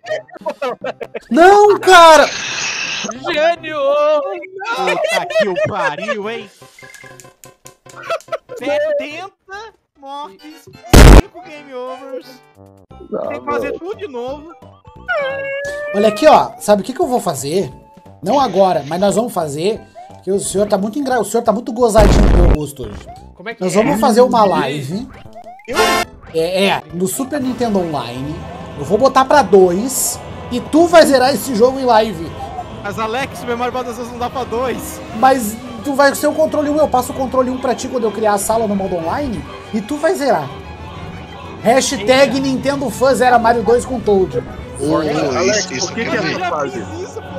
Não, cara! Gênio! Puta que o pariu, hein? 70 mortes, 5 game overs. Tem que fazer tudo de novo. Olha aqui, ó. Sabe o que eu vou fazer? Não agora, mas nós vamos fazer. Porque o senhor tá muito o senhor tá muito gozadinho do meu gosto hoje. Como é que Nós é? vamos fazer uma live. No Super Nintendo Online. Eu vou botar pra 2 e tu vai zerar esse jogo em live. Mas Alex, o Memória Badassas não dá pra 2. Mas tu vai ser o controle 1, eu passo o controle 1 pra ti quando eu criar a sala no modo online e tu vai zerar. Hashtag Nintendo Fã zera Mario 2 com Toad. Alex, Isso por que que eu essa vi. fase?